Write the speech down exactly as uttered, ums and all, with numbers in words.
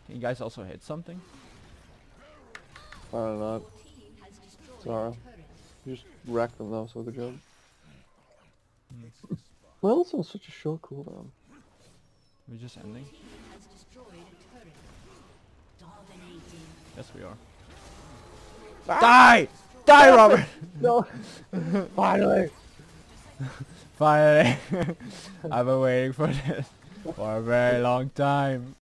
Can you guys also hit something? I don't know. Sorry. You just wrecked them though, so good job. Hmm. Well, also on such a short cooldown. We're just ending? Yes, we are. Ah! Die! Die, Robert! No! Finally! Finally! I've been waiting for this for a very long time.